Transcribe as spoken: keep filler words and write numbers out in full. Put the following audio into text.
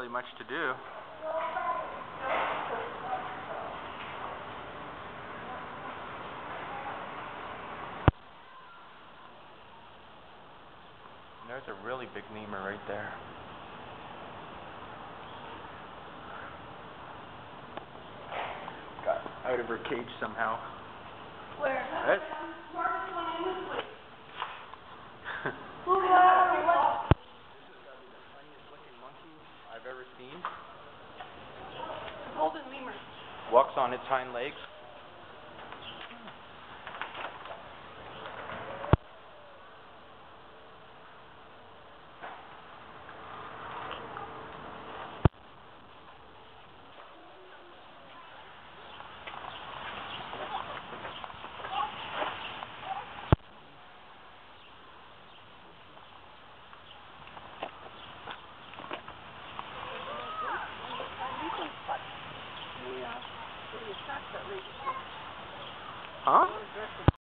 really much to do. And there's a really big lemur right there. Got out of her cage somehow. Where? Right? Wow, what? This has got to be the funniest looking monkey I've ever seen. Golden lemur. Walks on its hind legs. Huh?